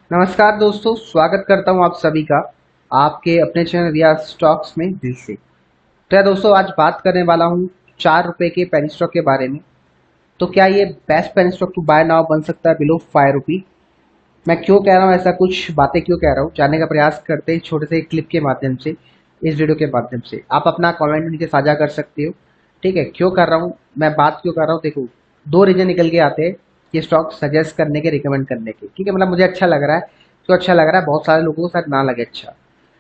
नमस्कार दोस्तों, स्वागत करता हूं आप सभी का आपके अपने चैनल रिया स्टॉक्स में दिल से। तो यार दोस्तों, आज बात करने वाला हूं 4 रुपए के पेनी स्टॉक के बारे में। तो क्या ये best penny stock to buy now बन सकता है बिलो 5 रुपी? मैं क्यों कह रहा हूं, ऐसा कुछ बातें क्यों कह रहा हूं, जानने का प्रयास करते हैं छोटे से क्लिप के माध्यम से। इस वीडियो के माध्यम से आप अपना कमेंट नीचे साझा कर सकते हो। ठीक है, क्यों कर रहा हूँ मैं, बात क्यों कर रहा हूँ, देखो दो रीजन निकल के आते हैं ये स्टॉक सजेस्ट करने के, रिकमेंड करने के। ठीक है, मतलब मुझे अच्छा लग रहा है, क्यों अच्छा लग रहा है, बहुत सारे लोगों को शायद ना लगे अच्छा।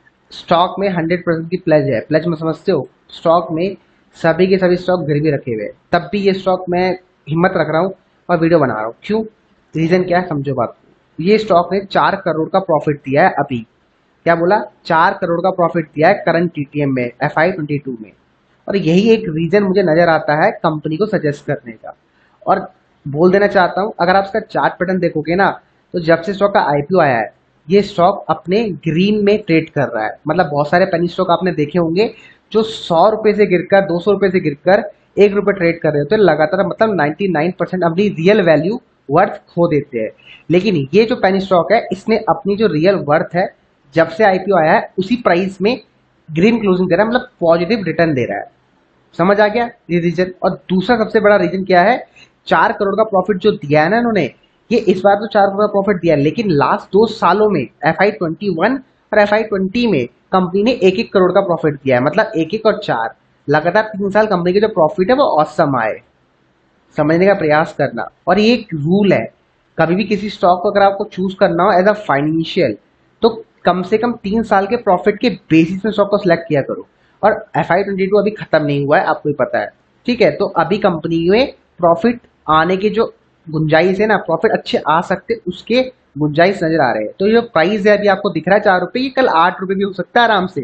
स्टॉक में 100% की प्लेज है, प्लेज में समझते हो, स्टॉक में सभी के सभी स्टॉक गिरवी रखे हुए हैं, तब भी ये स्टॉक मैं हिम्मत रख रहा हूँ और वीडियो बना रहा हूँ। क्यों, रीजन क्या है समझो बात को। ये स्टॉक ने 4 करोड़ का प्रॉफिट दिया है अभी। क्या बोला? 4 करोड़ का प्रॉफिट दिया है करंट टीटीएम में, FY22 में। और यही एक रीजन मुझे नजर आता है कंपनी को सजेस्ट करने का। और बोल देना चाहता हूं, अगर आप इसका चार्ट पैटर्न देखोगे ना, तो जब से स्टॉक का आईपीओ आया है, ये स्टॉक अपने ग्रीन में ट्रेड कर रहा है। मतलब बहुत सारे पेनी स्टॉक आपने देखे होंगे जो 100 रुपए से गिरकर, 200 रुपए से गिरकर 1 रुपए ट्रेड कर रहे होते हैं लगातार। मतलब 99% अपनी रियल वैल्यू, वर्थ खो देते हैं। लेकिन ये जो पेनी स्टॉक है, इसने अपनी जो रियल वर्थ है, जब से आईपीओ आया है उसी प्राइस में ग्रीन क्लोजिंग दे रहा है, मतलब पॉजिटिव रिटर्न दे रहा है। समझ आ गया ये रीजन। और दूसरा सबसे बड़ा रीजन क्या है, 4 करोड़ का प्रॉफिट जो दिया है ना इन्होंने, ये इस बार तो 4 करोड़ का प्रॉफिट दिया है, लेकिन लास्ट 2 सालों में FY21 और FY20 में कंपनी ने 1-1 करोड़ का प्रॉफिट दिया है। मतलब 1-1 और 4, लगातार 3 साल कंपनी के जो प्रॉफिट है वो औसम आए। समझने का प्रयास करना। और ये एक रूल है, कभी भी किसी स्टॉक को अगर आपको चूज करना हो एज अ फाइनेंशियल, तो कम से कम 3 साल के प्रॉफिट के बेसिस में स्टॉक को सिलेक्ट किया करो। और FY22 अभी खत्म नहीं हुआ है, आपको ही पता है। ठीक है, तो अभी कंपनी में प्रॉफिट आने के जो गुंजाइश है ना, प्रॉफिट अच्छे आ सकते, उसके गुंजाइश नजर आ रहे हैं। तो ये जो प्राइस है अभी आपको दिख रहा है 4 रुपए, ये कल 8 रुपए भी हो सकता है आराम से,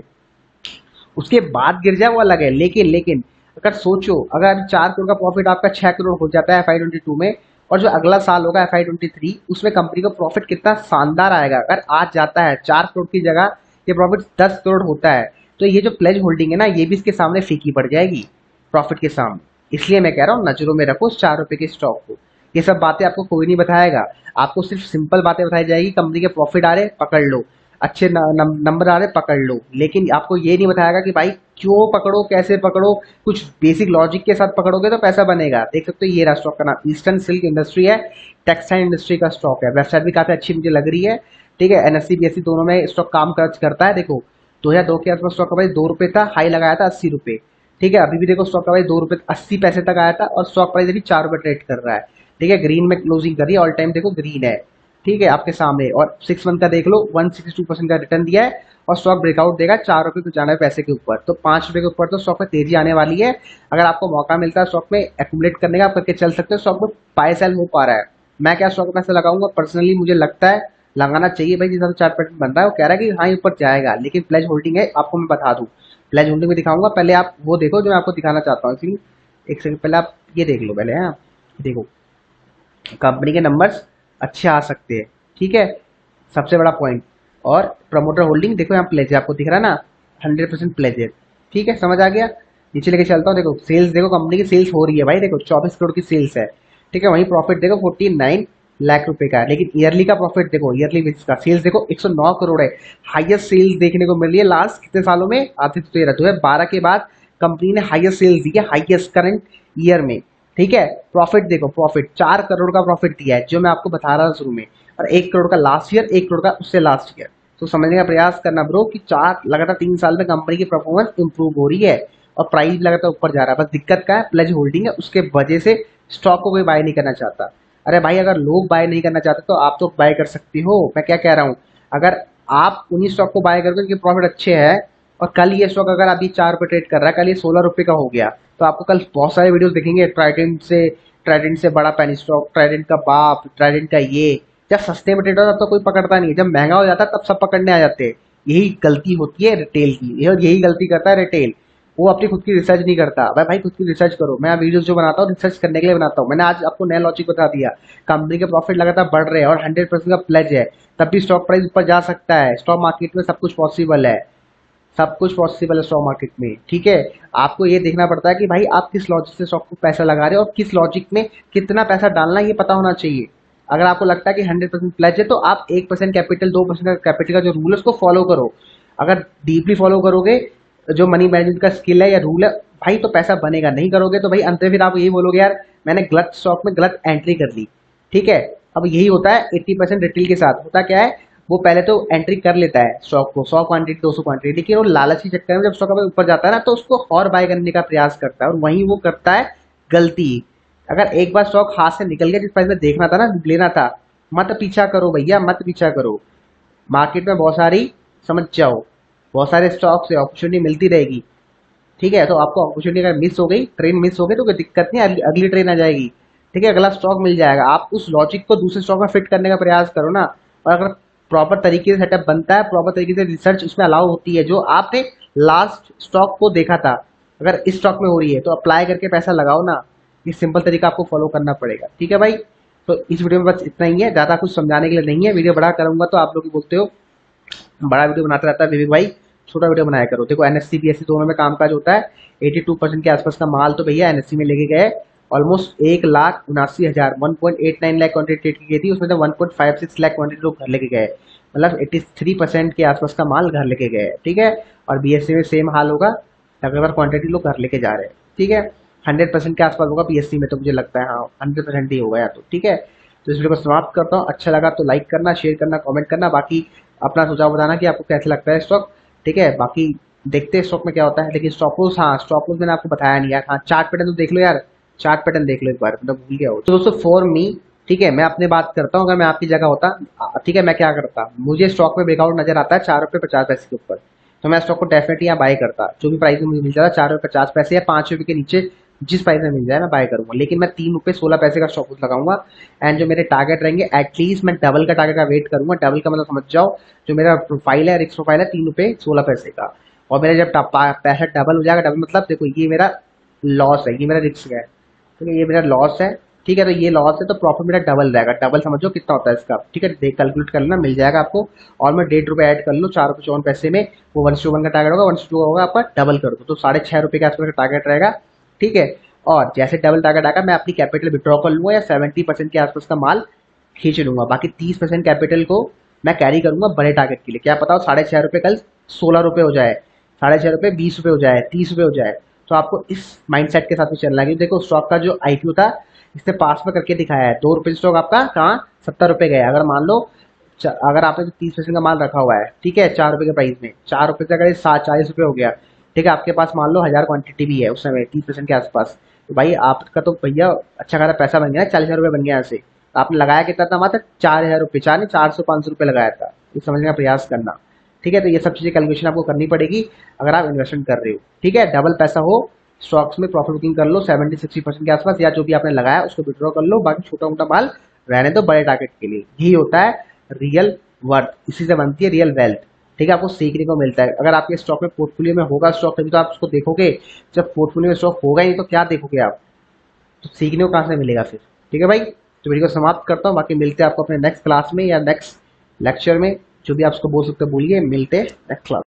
उसके बाद गिर जाए वो अलग है। लेकिन अगर सोचो, अगर 4 करोड़ का प्रॉफिट आपका 6 करोड़ हो जाता है FY22 में, और जो अगला साल होगा FY23, उसमें कंपनी का प्रॉफिट कितना शानदार आएगा। अगर आज जाता है 4 करोड़ की जगह ये प्रॉफिट 10 करोड़ होता है, तो ये जो प्लेज होल्डिंग है ना, ये भी इसके सामने फीकी पड़ जाएगी प्रॉफिट के सामने। इसलिए मैं कह रहा हूँ नजरों में रखो उस 4 रुपए के स्टॉक को। ये सब बातें आपको कोई नहीं बताएगा, आपको सिर्फ सिंपल बातें बताई जाएगी। कंपनी के प्रॉफिट आ रहे पकड़ लो, अच्छे नंबर आ रहे पकड़ लो, लेकिन आपको ये नहीं बताएगा कि भाई क्यों पकड़ो, कैसे पकड़ो। कुछ बेसिक लॉजिक के साथ पकड़ोगे तो पैसा बनेगा। देख सकते हो ये रहा स्टॉक का नाम, ईस्टर्न सिल्क इंडस्ट्री है, टेक्सटाइल इंडस्ट्री का स्टॉक है। वेबसाइट भी काफी अच्छी मुझे लग रही है। ठीक है, NSE BSE दोनों में स्टॉक काम करता है। देखो 2002 के आसपास स्टॉक का प्राइस 2 रुपए था, हाई लगाया था 80 रुपए। ठीक है, अभी भी देखो स्टॉक का प्राइस 2 रुपए 80 पैसे तक आया था, और स्टॉक प्राइस अभी 4 रुपए ट्रेड कर रहा है। ठीक है, ग्रीन में क्लोजिंग कर रही है, ऑल टाइम देखो ग्रीन है। ठीक है, आपके सामने। और 6 मंथ का देख लो, 162% का रिटर्न दिया है, और स्टॉक ब्रेकआउट देगा 4 रुपए 95 पैसे के ऊपर। तो 5 रुपए के ऊपर तो स्टॉक में तेजी आने वाली है। अगर आपको मौका मिलता है स्टॉक में एक्यूमुलेट करने का, आप करके चल सकते हो। स्टॉक में बाय सेल हो पा रहा है। मैं क्या स्टॉक में पैसे लगाऊंगा, पर्सनली मुझे लगता है लगाना चाहिए भाई। जिस हिसाब से चार्ट पैटर्न बन रहा है, वो कह रहा है कि हाँ ऊपर जाएगा, लेकिन प्लेज होल्डिंग है, आपको मैं बता दूं। प्लेज होल्डिंग में दिखाऊंगा, पहले आप वो देखो जो मैं आपको दिखाना चाहता हूँ। एक सेकंड पहले आप ये देख लो पहले। हाँ देखो, कंपनी के नंबर्स अच्छे आ सकते हैं। ठीक है, सबसे बड़ा पॉइंट। और प्रमोटर होल्डिंग देखो, यहाँ प्लेज आपको दिख रहा है ना, 100% प्लेज है। ठीक है, समझ आ गया। नीचे लेके चलता हूँ, देखो सेल्स देखो, कंपनी की सेल्स हो रही है भाई, देखो 24 करोड़ की सेल्स है। ठीक है, वहीं प्रॉफिट देखो 49 लाख रुपए का है। लेकिन ईयरली का प्रॉफिट देखो, ईयरली बेसिस का सेल्स देखो 109 करोड़ है। हाईएस्ट सेल्स देखने को मिल रही है लास्ट कितने सालों में, आते तो 2012 के बाद कंपनी ने हाईएस्ट सेल्स दी है, हाईएस्ट करंट ईयर में। ठीक है, प्रॉफिट देखो, प्रॉफिट 4 करोड़ का प्रॉफिट दिया है जो मैं आपको बता रहा था शुरू में, और 1 करोड़ का लास्ट ईयर, 1 करोड़ का उससे लास्ट ईयर। तो समझने का प्रयास करना ब्रो कि चार लगातार 3 साल में कंपनी की परफॉर्मेंस इंप्रूव हो रही है, और प्राइस भी लगातार ऊपर जा रहा है। बस दिक्कत क्या है, प्लेज होल्डिंग है, उसके वजह से स्टॉक को कोई बाय नहीं करना चाहता। अरे भाई, अगर लोग बाय नहीं करना चाहते तो आप तो बाय कर सकते हो। मैं क्या कह रहा हूँ, अगर आप उन्हीं स्टॉक को बाय करोगे जिनके प्रॉफिट अच्छे हैं, और कल ये स्टॉक अगर अभी 4 रुपए ट्रेड कर रहा है, कल ये 16 रुपए का हो गया, तो आपको कल बहुत सारे वीडियोस दिखेंगे, ट्राइडेंट से बड़ा पेनी स्टॉक, ट्राइडेंट का बाप, ट्राइडेंट का ये। जब सस्ते में ट्रेड होता है तब तो कोई पकड़ता नहीं है, जब महंगा हो जाता है तब सब पकड़ने आ जाते हैं। यही गलती होती है रिटेल की, यही गलती करता है रिटेल। वो अपनी खुद की रिसर्च नहीं करता। भाई खुद की रिसर्च करो। मैं वीडियोस जो बनाता हूँ रिसर्च करने के लिए बनाता हूँ। मैंने आज आपको नया लॉजिक बता दिया, कंपनी के प्रॉफिट लगातार बढ़ रहे हैं और 100% का प्लेज है, तब भी स्टॉक प्राइस ऊपर जा सकता है। स्टॉक मार्केट में सब कुछ पॉसिबल है, सब कुछ पॉसिबल है स्टॉक मार्केट में। ठीक है, आपको ये देखना पड़ता है कि भाई आप किस लॉजिक से स्टॉक को पैसा लगा रहे हो, और किस लॉजिक में कितना पैसा डालना है, ये पता होना चाहिए। अगर आपको लगता है कि 100% प्लस है तो आप 1% कैपिटल 2% कैपिटल का जो रूल है उसको फॉलो करो। अगर डीपली फॉलो करोगे जो मनी मैनेजमेंट का स्किल है या रूल है भाई, तो पैसा बनेगा। नहीं करोगे तो भाई अंत में फिर आप यही बोलोगे यार मैंने गलत स्टॉक में गलत एंट्री कर ली। ठीक है, अब यही होता है 80% रिटेल के साथ। होता क्या है, वो पहले तो एंट्री कर लेता है स्टॉक को 100 क्वांटिटी 200 क्वांटिटी, लेकिन वो लालच के चक्कर में जब स्टॉक ऊपर जाता है ना तो उसको और बाय करने का प्रयास करता है, और वहीं वो करता है गलती। अगर एक बार स्टॉक हाथ से निकल गया, जिस प्राइस में देखना था ना लेना था, मत पीछा करो भैया, मत पीछा करो। मार्केट में बहुत सारी, समझ जाओ, बहुत सारे स्टॉक से अपॉर्चुनिटी मिलती रहेगी। ठीक है, तो आपको अपॉर्चुनिटी अगर मिस हो गई, ट्रेन मिस हो गई, तो कोई दिक्कत नहीं, अगली ट्रेन आ जाएगी। ठीक है, अगला स्टॉक मिल जाएगा। आप उस लॉजिक को दूसरे स्टॉक में फिट करने का प्रयास करो ना। और अगर प्रॉपर तरीके से सेटअप बनता है, प्रॉपर तरीके से रिसर्च उसमें अलाउ होती है, जो आपने लास्ट स्टॉक को देखा था अगर इस स्टॉक में हो रही है तो अप्लाई करके पैसा लगाओ ना। ये सिंपल तरीका आपको फॉलो करना पड़ेगा। ठीक है भाई, तो इस वीडियो में बस इतना ही है, ज्यादा कुछ समझाने के लिए नहीं है। वीडियो बड़ा करूंगा तो आप लोग बोलते हो बड़ा वीडियो बनाता रहता है विवेक भाई, छोटा वीडियो बनाया करो। देखो एनएससी बीएससी दोनों में कामकाज होता है। 82% के आसपास का माल तो भैया एनएससी में लेके गए। ऑलमोस्ट 1,79,000 1.89 लाख क्वांटिटी ट्रेड की गई थी, उसमें से 1.56 लाख क्वांटिटी लोग घर लेके गए। मतलब 83% के आसपास का माल घर लेके गए। ठीक है, और बीएससी में सेम हाल होगा, लगभग क्वांटिटी लोग घर लेके जा रहे हैं। ठीक है, 100% के आसपास होगा बीएससी में, तो मुझे लगता है हाँ 100% ही होगा या तो। ठीक है, तो इस वीडियो को समाप्त करता हूँ। अच्छा लगा तो लाइक करना, शेयर करना, कमेंट करना, बाकी अपना सुझाव बताना कि आपको कैसा लगता है स्टॉक। ठीक है, बाकी देखते हैं स्टॉक में क्या होता है। लेकिन स्टॉप लॉस, हाँ स्टॉप लॉस मैंने आपको बताया नहीं यार। हाँ चार्ट पैटर्न तो देख लो यार, चार्ट पैटर्न देख लो एक बार, मतलब भूल गया हो तो दोस्तों फॉर मी। ठीक है, मैं अपनी बात करता हूँ, अगर मैं आपकी जगह होता, ठीक है, मैं क्या करता, मुझे स्टॉक में ब्रेकआउट नजर आता है 4 रुपये 50 पैसे के ऊपर, तो मैं स्टॉक को डेफिनेटली यहाँ बाय करता। जो भी प्राइस में मुझे मिल जाता है 4 रुपये 50 पैसे या 5 रुपये के नीचे जिस प्राइस में मिल जाए मैं बाय करूंगा। लेकिन मैं 3 रुपये 16 पैसे का स्टॉप लॉस लगाऊंगा। एंड जो मेरे टारगेट रहेंगे, एटलीस्ट मैं डबल का टारगेट का वेट करूंगा। डबल का मतलब समझ जाओ, जो मेरा प्रोफाइल है, रिस्क प्रोफाइल है 3 रुपये 16 पैसे का, और मेरा जब पैसा डबल हो जाएगा, डबल मतलब देखो ये मेरा लॉस है, ये मेरा रिस्क है, ठीक है, ये मेरा लॉस है। ठीक है, तो ये लॉस है तो प्रॉफिट मेरा डबल रहेगा। डबल समझो कितना होता है इसका। ठीक है, देख कैलकुलेट कर लेना, मिल जाएगा आपको। और मैं 1.5 रुपये ऐड कर लूँ 4 रुपये 54 पैसे में, वो 1:1 का टारगेट होगा, 1:2 होगा आपका, डबल कर दो तो 6.5 रुपये के आसपास का टारगेट रहेगा। ठीक है, और जैसे डबल टारगेट आएगा मैं अपनी कैपिटल विड्रॉ कर लूंगा या 70% के आसपास का माल खींच लूंगा। बाकी 30% कैपिटल को मैं कैरी करूंगा बड़े टारगेट के लिए। क्या पता हो 6.5 रुपये कल 16 रुपये हो जाए, 6.5 रुपये 20 रुपये हो जाए, 30 रुपये हो जाए। तो आपको इस माइंडसेट के साथ में चलना है, क्योंकि देखो स्टॉक का जो आईक्यू था इसने पास में करके दिखाया है। 2 रुपये स्टॉक आपका कहाँ 70 रुपये गया। अगर मान लो अगर आपने 30% का माल रखा हुआ है, ठीक है, 4 रुपये के प्राइस में, 4 रुपये से अगर 40 रुपये हो गया, ठीक है, आपके पास मान लो 1000 क्वांटिटी भी है उस समय 30% के आसपास, तो भाई आपका तो भैया अच्छा खासा पैसा बन गया, 40,000 रुपये बन गया यहाँ से। तो आपने लगाया कितना था, मात्र 4,000 रुपये, 400 500 रुपये लगाया था। ये समझने का प्रयास करना। ठीक है, तो ये सब चीजें कैलकुलेशन आपको करनी पड़ेगी अगर आप इन्वेस्टमेंट कर रहे हो। ठीक है, डबल पैसा हो, स्टॉक्स में प्रॉफिट बुकिंग कर लो 70-60% के आसपास, या जो भी आपने लगाया उसको विड्रॉ कर लो। बाकी छोटा मोटा माल रहने दो बड़े टारगेट के लिए। यही होता है रियल वर्थ, इसी से बनती है रियल वेल्थ। ठीक है, आपको सीखने को मिलता है। अगर आपके स्टॉक में पोर्टफोलियो में होगा स्टॉक, तभी तो आप उसको देखोगे। जब पोर्टफोलियो में स्टॉक होगा ही नहीं तो क्या देखोगे आप, तो सीखने को कहाँ से मिलेगा फिर। ठीक है भाई, तो वीडियो को समाप्त करता हूँ। बाकी मिलते हैं आपको अपने नेक्स्ट क्लास में या नेक्स्ट लेक्चर में, जो भी आप उसको बोल सकते हो बोलिए। मिलते हैं नेक्स्ट क्लास।